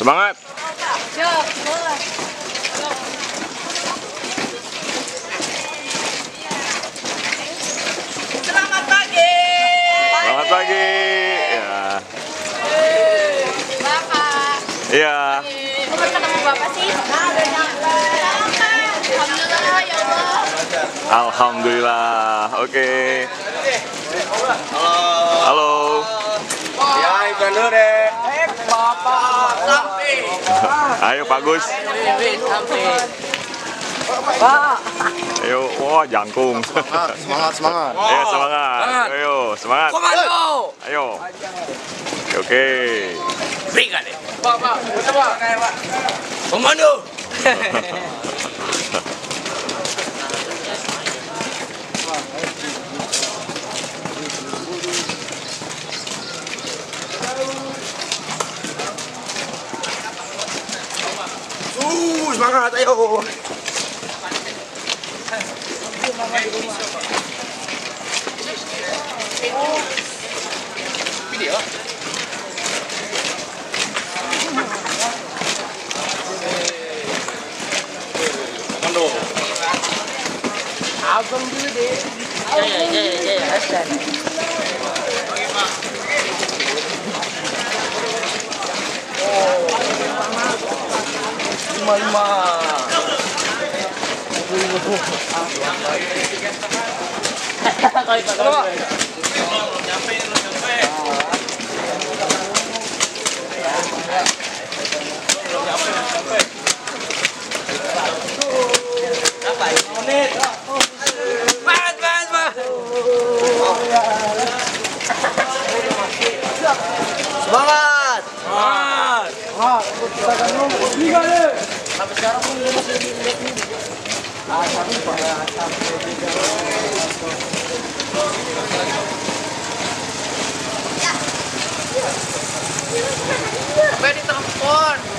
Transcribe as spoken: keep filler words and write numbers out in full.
Semangat. Selamat pagi. Selamat pagi. Ya. Bapak. Iya. Bukan ketemu Bapak sih? Alhamdulillah ya Allah. Alhamdulillah. Oke. Halo. Halo. Ya, iklan dulu deh. Eh, Bapak sampai. Ayo Pak Gus. Sampai. Pak. Ayo, wah jangkung. Semangat, semangat, semangat. Ayo semangat. Ayo semangat. Komando. Ayo. Oke. Oke. Berikan deh. Pak, Pak, coba. Komando. Uh, semangat, ayo. Video. Komando. Abang dulu deh. Jaya, jaya, jaya, Hasan. Lima lima. Kali pak. Nyampe, nyampe. Berapa? Menit. Banget, banget, Pak. Semangat. Semangat. Ah, kita kan nunggu. Sampai sekarang pun masih lihat nih. Ah, tapi Pak ya, sampai tiga. Apa di telepon?